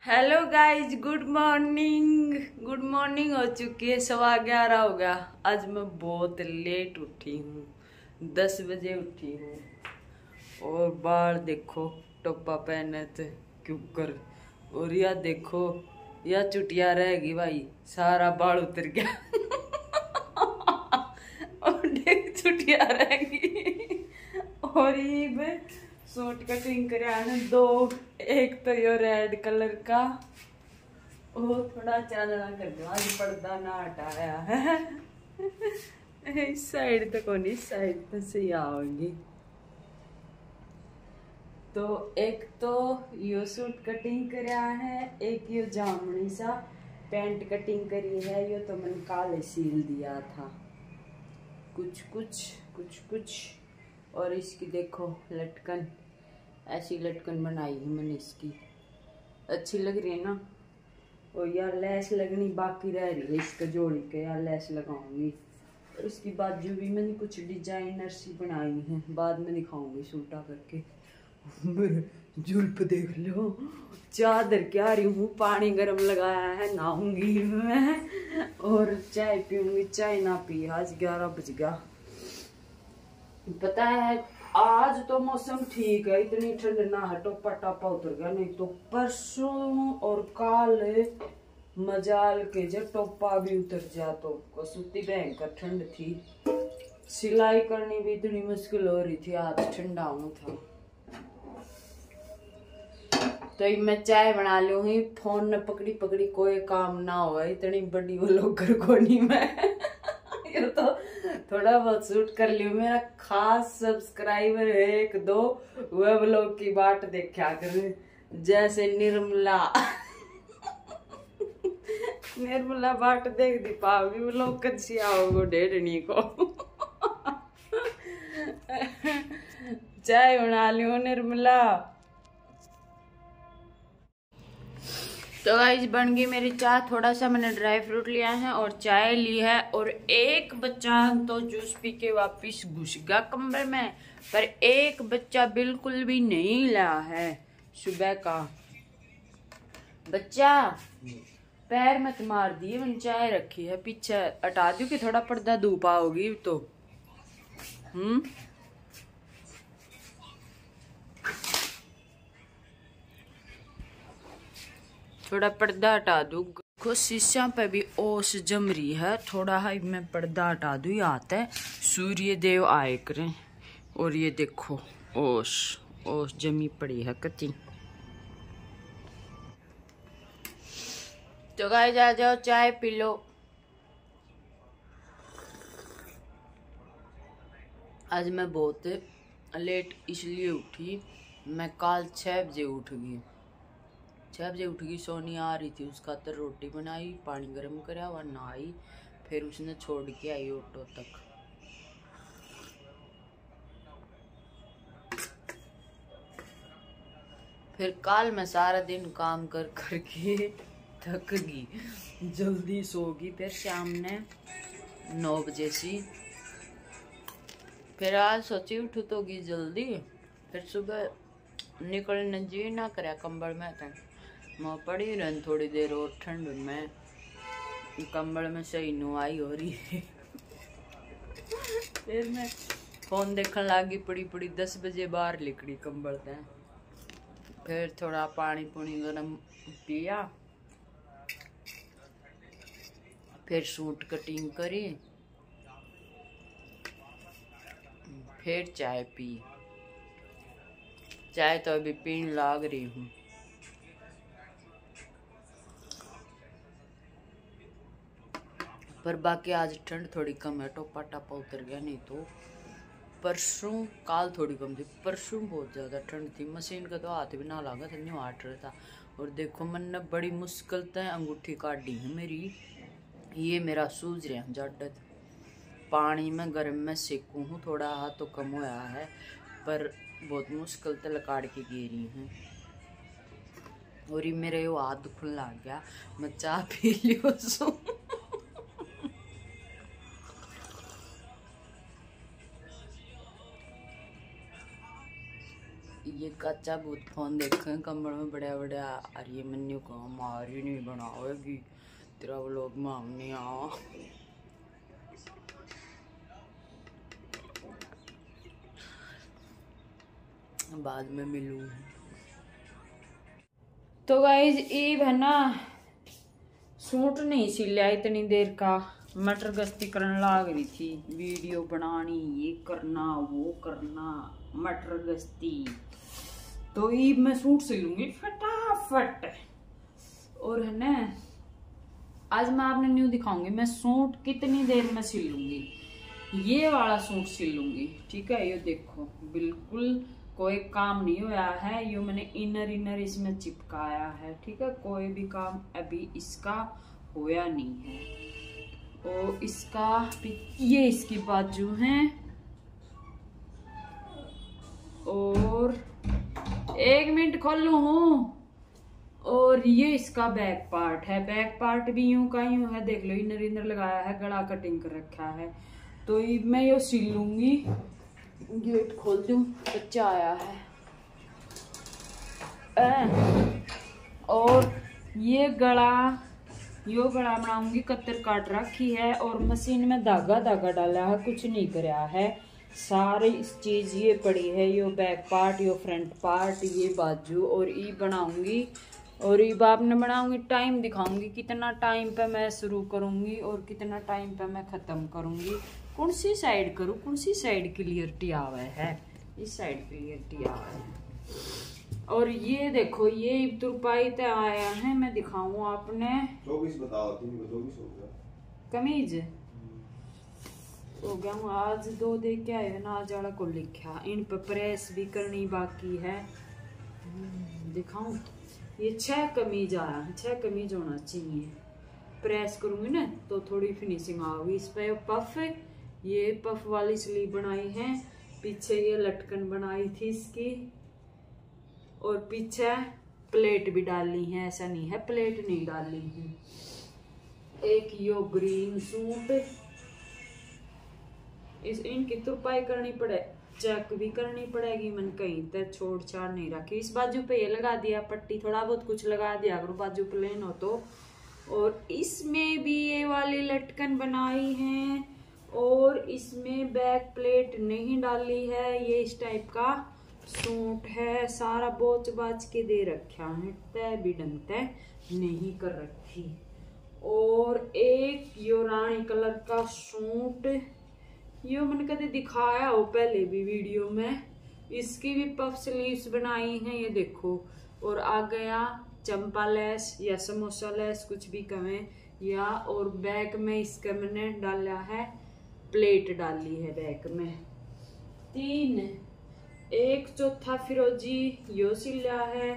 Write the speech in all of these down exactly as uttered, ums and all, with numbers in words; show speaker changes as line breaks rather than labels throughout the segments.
Hello guys, good morning. Good morning हो चुकी है, सवा ग्यारह हो गया। आज मैं बहुत लेट उठी हूँ, दस बजे उठी हूँ। और बाल देखो, टोपा पहने थे क्यों कर। और यह देखो, यह चुटिया रहेगी भाई, सारा बाल उतर गया। और देख चुटिया रहेगी। और ये भी सूट कटिंग करे दो, एक तो ये रेड कलर का, वो थोड़ा चांदना कर दो। आज पर्दा ना हटाया है। इस साइड तक होनी, इस साइड तक से आओगी। तो एक तो यो सूट कटिंग कराया है, एक यो जामनी सा पैंट कटिंग करी है। यो तो मैंने काले सील दिया था, कुछ कुछ कुछ कुछ। और इसकी देखो लटकन, ऐसी लटकन बनाई है मैंने इसकी, अच्छी लग रही है ना। और यार लेस लगनी बाकी रह रही है इसका जोड़ी के, यार लेस लगाऊंगी। और इसकी बाजू भी मैंने कुछ डिजाइनर सी बनाई है, बाद में दिखाऊंगी सूटा करके। जुल्फ देख लो, चादर के आ रही हूँ, पानी गर्म लगाया है, नहाऊंगी मैं और चाय पीऊंगी। चाय ना पी, आज ग्यारह बज गया। पता है आज तो मौसम ठीक है, इतनी ठंड ना है, टोपा टापा उतर गया। नहीं तो परसों और काल मजाल के जब टोपा भी उतर जा तो कसुती भयंकर ठंड थी। सिलाई करनी भी इतनी मुश्किल हो रही थी, आज ठंडा हूँ था। तो मैं चाय बना लू ही, फोन ने पकड़ी पकड़ी कोई काम ना हो, इतनी बड़ी वो लोग कर को नहीं मैं। ये तो थोड़ा बहुत शूट कर लियो। मेरा खास सब्सक्राइबर है एक दो, वह लोग की बाट देखा कर, जैसे निर्मला। निर्मला बाट देख दी पाओगी, वो लोग कच्ची आओगे डेढ़नी को। चाय बना लियो निर्मला। तो गाइस बन गई मेरी चाय। थोड़ा सा मैंने ड्राई फ्रूट लिया है और चाय ली है। और एक बच्चा तो जूस पी के वापिस घुस गया कमरे में, पर एक बच्चा बिल्कुल भी नहीं लाया है सुबह का। बच्चा पैर मत मार दिए, मैंने चाय रखी है पीछे, हटा दू कि थोड़ा पर्दा धूप आओगी तो। हम्म थोड़ा पर्दा हटा दू। देखो शीशा पे भी ओस जम रही है, थोड़ा हाई मैं पर्दा हटा दू, आता है सूर्य देव आए करें। और ये देखो ओस ओस जमी पड़ी है कच्ची। तो गाइस आ जाओ, चाय पी लो। आज मैं बहुत लेट इसलिए उठी, मैं कल छः बजे उठ गई। छः बजे उठ गई, सोनी आ रही थी, उसका तो रोटी बनाई, पानी गर्म करा, वह नहाई, फिर उसने छोड़ के आई ऑटो तक। फिर कल मैं सारा दिन काम कर करके थक गई, जल्दी सो गई। फिर शाम ने नौ बजे सी, फिर आज सोची उठ तो गई जल्दी। फिर सुबह निकलने जी ना करे कंबल में, था मैं पड़ी रहन थोड़ी देर और ठंड में, कंबल में सही नुआई हो रही है। फिर मैं फोन देखने लगी पड़ी पड़ी, दस बजे बाहर निकली कंबल से। फिर थोड़ा पानी पुनी गर्म पिया, फिर सूट कटिंग करी, फिर चाय पी। चाय तो अभी पीने लाग रही हूँ। पर बाकी आज ठंड थोड़ी कम है, टोपा टापा उतर गया। नहीं तो परसों काल थोड़ी कम थी, परसों बहुत ज़्यादा ठंड थी। मशीन का तो हाथ भी ना लगा था, नहीं हाट रहा था। और देखो मैंने बड़ी मुश्किल से अंगूठी काटी है मेरी, ये मेरा सूझ रहा है जट। पानी में गर्म में सेकू हूँ, थोड़ा हाथ तो कम हुआ है, पर बहुत मुश्किल से लकाड़ के गिरी हूँ। और ये मेरे हाथ दुखने लग गया, मैं चाय पी लियो सो। ये कच्चा बहुत फोन देखे कमर में बढ़िया बढ़िया। अरे मन्नू को हमारी नहीं बनावेगी तेरा व्लॉग में हम नहीं आओ। बाद में मिलूं। तो गाइज ईब है ना सूट नहीं सिलिया इतनी देर का, मटर गश्ती करने लाग रही थी, वीडियो बनानी, ये करना वो करना, मटर गश्ती। तो ईब मैं सूट सिलूंगी फटाफट। और है ना आज मैं आपने न्यू दिखाऊंगी मैं सूट कितनी देर में सिलूंगी। ये वाला सूट सिलूंगी, ठीक है। ये देखो बिल्कुल कोई काम नहीं हुआ है, ये मैंने इनर इनर इसमें चिपकाया है, ठीक है। कोई भी काम अभी इसका होया नहीं है। और इसका ये इसकी बाजू हैं और एक मिनट खोल लू हूँ। और ये इसका बैक पार्ट है, बैक पार्ट भी यूं का यूं है, देख लो इनर इनर लगाया है, गला कटिंग कर रखा है। तो मैं ये सिल लूंगी। गेट खोल दूं, बच्चा आया है। ए, और ये गला यो गला बनाऊंगी, कत्तर काट रखी है और मशीन में धागा धागा डाला है, कुछ नहीं कराया है। सारी इस चीज ये पड़ी है, यो बैक पार्ट, यो फ्रंट पार्ट, ये बाजू। और ये बनाऊंगी और ये बाप ने बनाऊंगी, टाइम दिखाऊंगी कितना टाइम पे मैं शुरू करूंगी और कितना टाइम पे मैं खत्म करूंगी। कौन सी साइड करूँ, कौन सी साइड क्लियरिटी आवा है, इस साइड क्लियरिटी आवा है। और ये देखो ये तुरपाई ते आया है, मैं दिखाऊं आपने। चौबीस बताओ, तीन को चौबीस हो गया। कमीज हो गया हूँ आज दो दे के आए ना, आज वाला को लिखा। इन पर प्रेस भी करनी बाकी है, दिखाऊं। ये छह कमीज आया है, छह कमीज होना चाहिए। प्रेस करूंगी ना तो थोड़ी फिनिशिंग आएगी इस पे। पफ, ये पफ वाली स्लीव बनाई है, पीछे ये लटकन बनाई थी इसकी, और पीछे प्लेट भी डाली है, ऐसा नहीं है प्लेट नहीं डाली है। एक यो ग्रीन सूट, इस इनकी तुरपाई करनी पड़े, चेक भी करनी पड़ेगी, मन कहीं तक छोड़ छाड़ नहीं रखी। इस बाजू पे ये लगा दिया पट्टी, थोड़ा बहुत कुछ लगा दिया अगर बाजू प्लेन हो तो। और इसमें भी ये वाली लटकन बनाई है और इसमें बैक प्लेट नहीं डाली है। ये इस टाइप का सूट है, सारा बोच बाच के दे रखा है, तय भी ढंग तय नहीं कर रखी। और एक यो रानी कलर का सूट, यो मैंने कभी दिखाया हो पहले भी वीडियो में, इसकी भी पफ स्लीव्स बनाई हैं, ये देखो। और आ गया चंपा लेस या समोसा लेस, कुछ भी कहें या। और बैक में इसका मैंने डाला है, प्लेट डाली है बैक में। तीन, एक चौथा फिरोजी यो सिला है,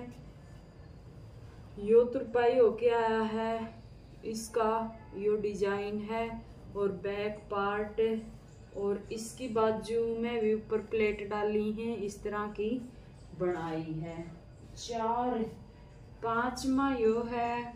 यो तुरपाई होके आया है, इसका यो डिजाइन है और बैक पार्ट। और इसकी बाजू में भी ऊपर प्लेट डाली है, इस तरह की बनाई है। चार, पांचवा यो है,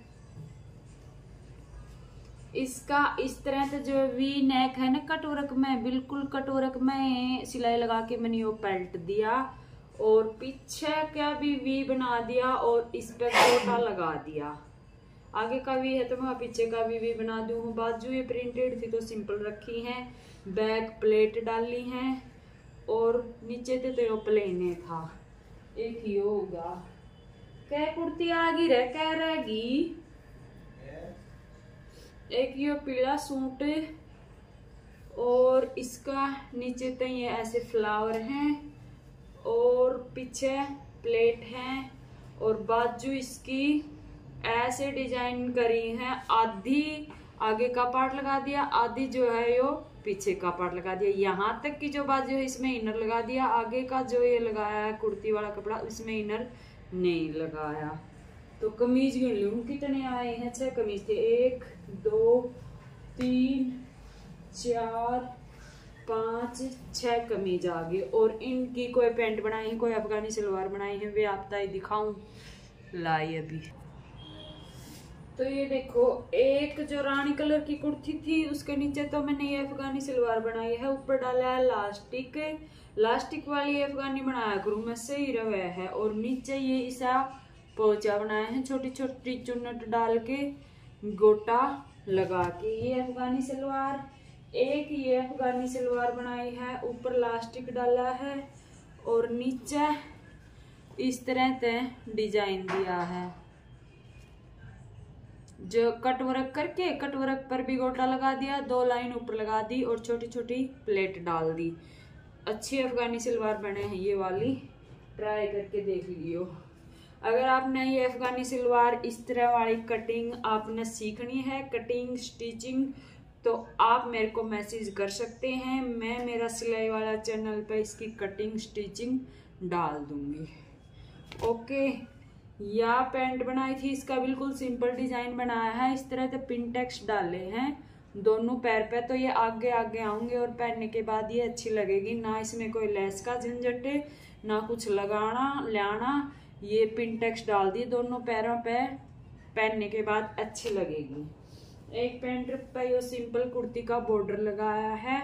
इसका इस तरह से जो वी नेक है ना, कटोरक में, बिल्कुल कटोरक में सिलाई लगा के मैंने यो पलट दिया और पीछे का भी वी बना दिया और इस पे गोटा लगा दिया। आगे का वी है तो मैं पीछे का भी वी बना दूँ। बाजू ये प्रिंटेड थी तो सिंपल रखी है, बैक प्लेट डाली है और नीचे तो तेरे प्लेन था। एक ही होगा, क्या कुर्ती आगी रह क्या रहेगी। एक ये पीला सूट और इसका नीचे तो ये ऐसे फ्लावर हैं और पीछे प्लेट है और बाजू इसकी ऐसे डिजाइन करी है। आधी आगे का पार्ट लगा दिया, आधी जो है यो पीछे का पार्ट लगा दिया। यहाँ तक की जो बाजू है इसमें इनर लगा दिया, आगे का जो ये लगाया है कुर्ती वाला कपड़ा इसमें इनर नहीं लगाया। तो कमीज गिन लूं कितने आए हैं, छह कमीज थे। एक दो तीन चार पाँच छह कमीज आ गए और इनकी कोई पैंट बनाई है, कोई अफगानी सलवार बनाई है, वे आपता ही दिखाऊं लाई अभी। तो ये देखो, एक जो रानी कलर की कुर्ती थी उसके नीचे तो मैंने ये अफगानी सलवार बनाई है, ऊपर डाला है लास्टिक, लास्टिक वाली अफगानी बनाया करूँ मैं, सही रवे है। और नीचे ये ऐसा पोचा बनाए हैं छोटी छोटी चुन्नट डाल के गोटा लगा के। ये अफगानी सलवार, एक ये अफगानी सलवार बनाई है, ऊपर लास्टिक डाला है और नीचे इस तरह से डिजाइन दिया है। जो कट वर्क करके कट वर्क पर भी गोटा लगा दिया, दो लाइन ऊपर लगा दी और छोटी छोटी प्लेट डाल दी। अच्छी अफगानी सलवार बने हैं ये वाली, ट्राई करके देख लियो। अगर आपने ये अफगानी सलवार इस तरह वाली कटिंग आपने सीखनी है, कटिंग स्टिचिंग, तो आप मेरे को मैसेज कर सकते हैं। मैं मेरा सिलाई वाला चैनल पे इसकी कटिंग स्टिचिंग डाल दूंगी। ओके, या पैंट बनाई थी, इसका बिल्कुल सिंपल डिजाइन बनाया है। इस तरह से पिनटेक्स डाले हैं दोनों पैर पे, तो ये आगे आगे आऊंगे और पहनने के बाद ये अच्छी लगेगी। ना इसमें कोई लेस का झंझट है, ना कुछ लगाना लाना। ये पिनटेक्स डाल दिए दोनों पैरों पे, पहनने के बाद अच्छी लगेगी। एक पैंट पे ये सिंपल कुर्ती का बॉर्डर लगाया है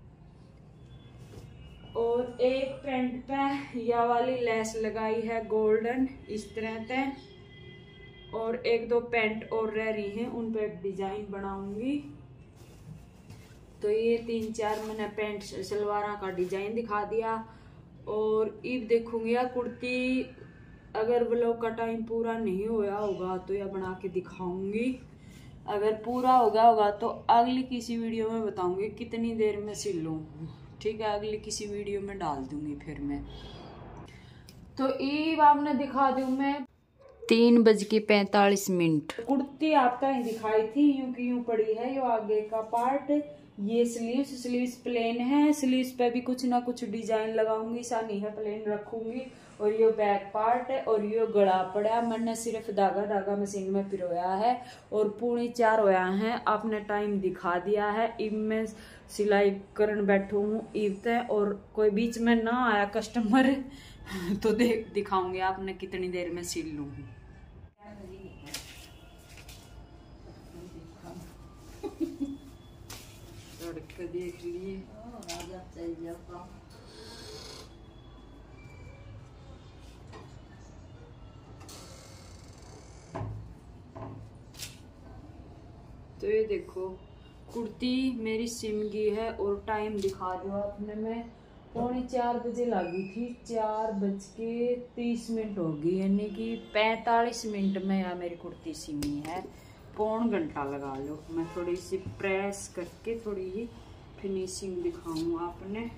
और एक पैंट पे यह वाली लेस लगाई है गोल्डन इस तरह से। और एक दो पैंट और रह रही हैं, उन पे डिजाइन बनाऊंगी। तो ये तीन चार मैंने पैंट सलवार का डिजाइन दिखा दिया। और अब देखूंगी यार कुर्ती, अगर ब्लाउज का टाइम पूरा नहीं होया होगा तो यह बना के दिखाऊंगी। अगर पूरा होगा होगा तो अगली किसी वीडियो में बताऊंगी कितनी देर में सिल लूँ। ठीक है, अगली किसी वीडियो में डाल दूंगी फिर मैं। तो ईब आपने दिखा दूं मैं तीन बज के पैंतालीस मिनट। कुर्ती आपका ही दिखाई थी, यूं की यूं पड़ी है। यो आगे का पार्ट, ये स्लीव्स स्लीव्स प्लेन है। स्लीव्स पे भी कुछ ना कुछ डिजाइन लगाऊंगी, ऐसा नहीं है प्लेन रखूंगी। और ये बैक पार्ट है और ये गला पड़ा, मैंने सिर्फ धागा धागा मशीन में पिरोया है और पूरी चार होया है। आपने टाइम दिखा दिया है। इब मैं सिलाई करन बैठू हूँ इब तय, और कोई बीच में ना आया कस्टमर तो देख दिखाऊंगी आपने कितनी देर में सिल लूँ। देख लिए तो ये देखो कुर्ती मेरी सिम गई है और टाइम दिखा दो आपने। मैं पौने चार बजे लगी थी, चार बज के तीस मिनट हो गई, यानी कि पैंतालीस मिनट में या मेरी कुर्ती सिमी है। पौन घंटा लगा लो। मैं थोड़ी सी प्रेस करके थोड़ी ही फिनिशिंग दिखाऊं आपने।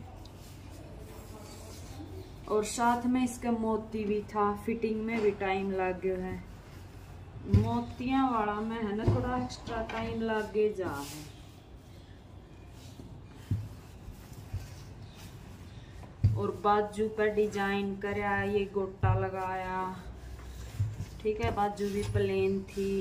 और साथ में इसका मोती भी था, फिटिंग में भी टाइम लग गया है। मोतियां वाला में है ना थोड़ा एक्स्ट्रा टाइम लगे जा है। और बाजू पर डिजाइन कराया, ये गोटा लगाया। ठीक है, बाजू भी प्लेन थी।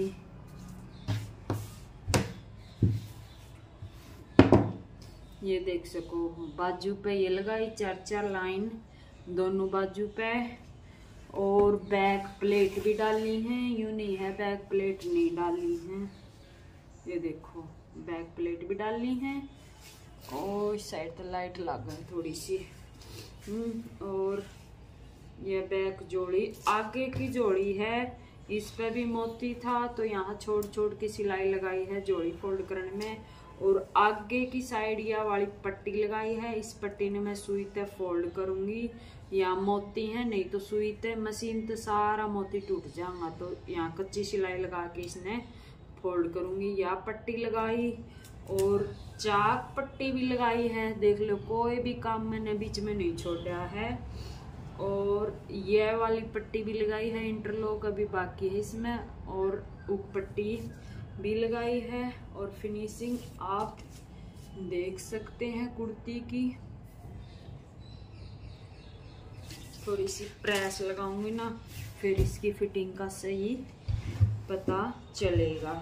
ये देख सको बाजू पे ये लगाई चार चार लाइन दोनों बाजू पे। और बैक प्लेट भी डाली है, यूं नहीं है बैक प्लेट नहीं डाली है। ये देखो बैक प्लेट भी डाली है। और इस साइड तो लाइट लग गई थोड़ी सी। और ये बैक जोड़ी, आगे की जोड़ी है, इस पे भी मोती था तो यहाँ छोड़ छोड़ के सिलाई लगाई है जोड़ी फोल्ड करने में। और आगे की साइड यह वाली पट्टी लगाई है, इस पट्टी ने मैं सुई ते फोल्ड करूंगी। यहाँ मोती है, नहीं तो सुई ते मशीन ते सारा मोती टूट जाएगा, तो यहाँ कच्ची सिलाई लगा के इसने फोल्ड करूंगी। यहाँ पट्टी लगाई और चाक पट्टी भी लगाई है। देख लो कोई भी काम मैंने बीच में नहीं छोड़ा है। और यह वाली पट्टी भी लगाई है, इंटरलॉक अभी बाकी है इसमें। और ऊपर पट्टी भी लगाई है। और फिनिशिंग आप देख सकते हैं कुर्ती की। थोड़ी सी प्रेस लगाऊंगी ना, फिर इसकी फिटिंग का सही पता चलेगा।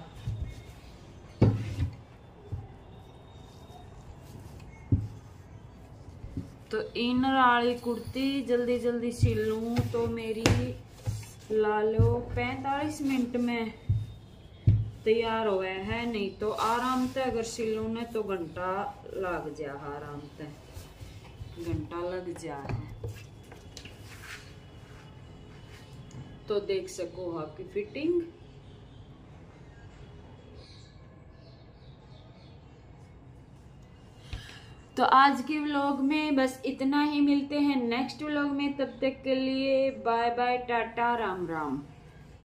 तो इनर वाली कुर्ती जल्दी जल्दी सिल लूँ तो मेरी ला लो पैंतालीस मिनट में तैयार हो गया है। नहीं तो आराम से अगर सिलूँ ने तो घंटा लग जा आराम से। घंटा लग जाए तो देख सको आपकी फिटिंग। तो आज के व्लॉग में बस इतना ही, मिलते हैं नेक्स्ट व्लॉग में, तब तक के लिए बाय बाय, टाटा, राम राम।